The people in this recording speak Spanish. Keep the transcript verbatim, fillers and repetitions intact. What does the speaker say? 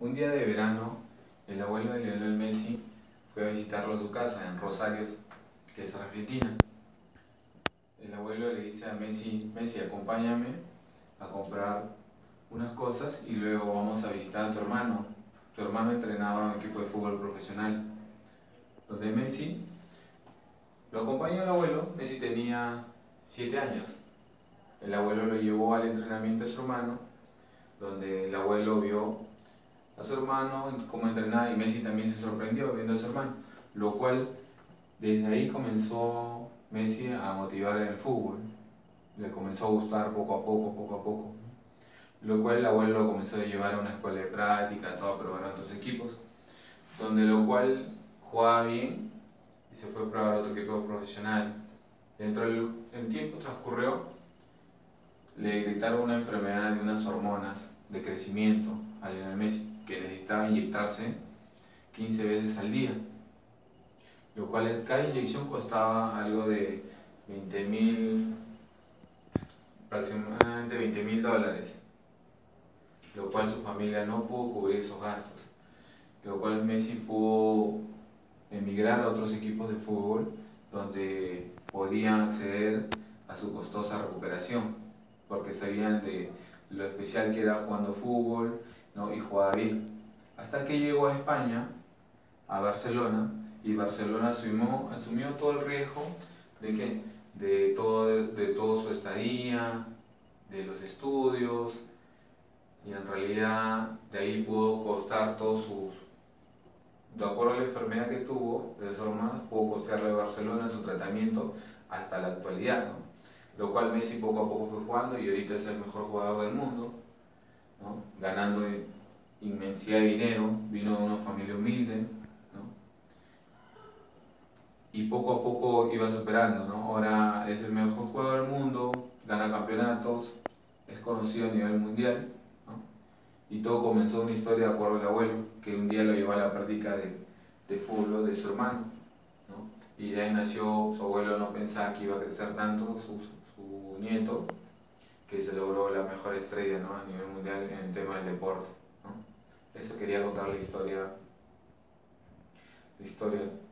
Un día de verano, el abuelo de Lionel Messi fue a visitarlo a su casa en Rosario, que es Argentina. El abuelo le dice a Messi: Messi, acompáñame a comprar unas cosas y luego vamos a visitar a tu hermano. Tu hermano entrenaba en un equipo de fútbol profesional, donde Messi lo acompañó al abuelo. Messi tenía siete años. El abuelo lo llevó al entrenamiento de su hermano, donde el abuelo vio a su hermano cómo entrenaba, y Messi también se sorprendió viendo a su hermano, lo cual desde ahí comenzó Messi a motivar en el fútbol. Le comenzó a gustar poco a poco, poco a poco, lo cual el abuelo lo comenzó a llevar a una escuela de práctica, todo, a probar a otros equipos, donde lo cual jugaba bien y se fue a probar a otro equipo profesional. Dentro del el tiempo transcurrió, le detectaron una enfermedad de unas hormonas de crecimiento a Lionel Messi, que necesitaba inyectarse quince veces al día, lo cual cada inyección costaba algo de veinte mil, aproximadamente veinte mil dólares, lo cual su familia no pudo cubrir esos gastos, lo cual Messi pudo emigrar a otros equipos de fútbol donde podían acceder a su costosa recuperación, porque sabían de lo especial que era jugando fútbol, ¿no? Y jugaba bien. Hasta que llegó a España, a Barcelona, y Barcelona asumió, asumió todo el riesgo de que de todo, de todo su estadía, de los estudios, y en realidad de ahí pudo costar todos sus, de acuerdo a la enfermedad que tuvo de las hormonas, pudo costearle a Barcelona su tratamiento hasta la actualidad, ¿no? Lo cual Messi poco a poco fue jugando y ahorita es el mejor jugador del mundo, ¿no? Ganando inmensidad de dinero. Vino de una familia humilde, ¿no? Y poco a poco iba superando, ¿no? Ahora es el mejor jugador del mundo, gana campeonatos, es conocido a nivel mundial, ¿no? Y todo comenzó una historia de acuerdo al abuelo, que un día lo llevó a la práctica de, de fútbol de su hermano, ¿no? Y de ahí nació. Su abuelo no pensaba que iba a crecer tanto su, su nieto, que se logró la mejor estrella, ¿no? A nivel mundial en el tema del deporte, ¿no? Eso quería contar la historia, la historia